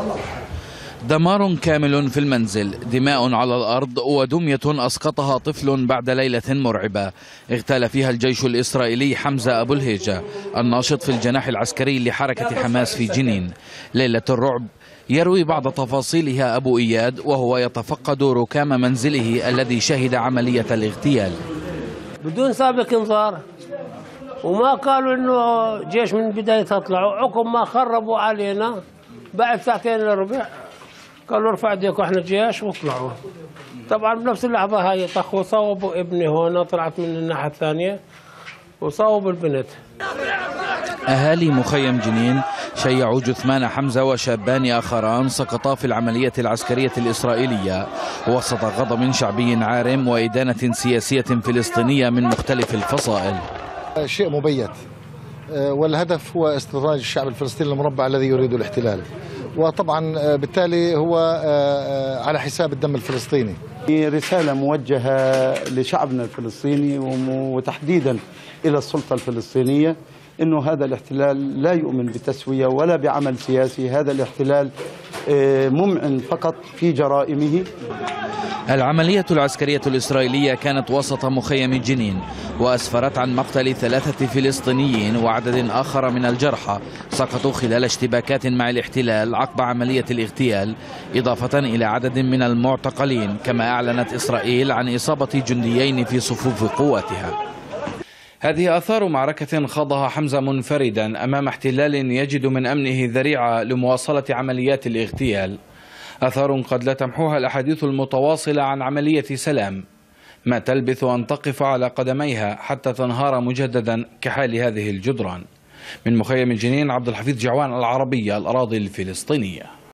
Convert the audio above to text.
دمار كامل في المنزل، دماء على الأرض ودمية أسقطها طفل بعد ليلة مرعبة اغتال فيها الجيش الإسرائيلي حمزة أبو الهيجة الناشط في الجناح العسكري لحركة حماس في جنين. ليلة الرعب يروي بعض تفاصيلها أبو إياد وهو يتفقد ركام منزله الذي شهد عملية الاغتيال بدون سابق انذار، وما قالوا انه جيش من بداية طلعوا، عقب ما خربوا علينا بعد ساعتين الا ربع قالوا ارفع ايديك واحنا جيش واطلعوا. طبعا بنفس اللحظة هاي طخوا صوبوا ابني هون، طلعت من الناحية الثانية وصوبوا البنت. أهالي مخيم جنين شيعوا جثمان حمزة وشابان آخران سقطا في العملية العسكرية الإسرائيلية وسط غضب شعبي عارم وإدانة سياسية فلسطينية من مختلف الفصائل. شيء مبيت، والهدف هو استدراج الشعب الفلسطيني المربع الذي يريد الاحتلال، وطبعا بالتالي هو على حساب الدم الفلسطيني. رسالة موجهة لشعبنا الفلسطيني وتحديدا إلى السلطة الفلسطينية إنه هذا الاحتلال لا يؤمن بتسوية ولا بعمل سياسي، هذا الاحتلال ممعن فقط في جرائمه. العملية العسكرية الإسرائيلية كانت وسط مخيم جنين وأسفرت عن مقتل 3 فلسطينيين وعدد آخر من الجرحى سقطوا خلال اشتباكات مع الاحتلال عقب عملية الاغتيال، إضافة إلى عدد من المعتقلين، كما أعلنت إسرائيل عن إصابة جنديين في صفوف قواتها. هذه آثار معركة خاضها حمزة منفردا أمام احتلال يجد من أمنه ذريعة لمواصلة عمليات الاغتيال، آثار قد لا تمحوها الأحاديث المتواصلة عن عملية سلام، ما تلبث أن تقف على قدميها حتى تنهار مجددا كحال هذه الجدران. من مخيم جنين، عبد الحفيظ جعوان، العربية، الأراضي الفلسطينية.